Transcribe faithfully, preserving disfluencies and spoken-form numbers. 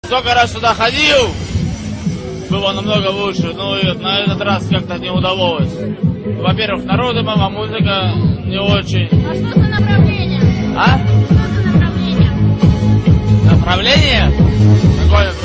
Сколько раз сюда ходил, было намного лучше, но и на этот раз как-то не удалось. Во-первых, народу мало, музыка не очень. А что за направление? А? Что за направление? Направление? Какое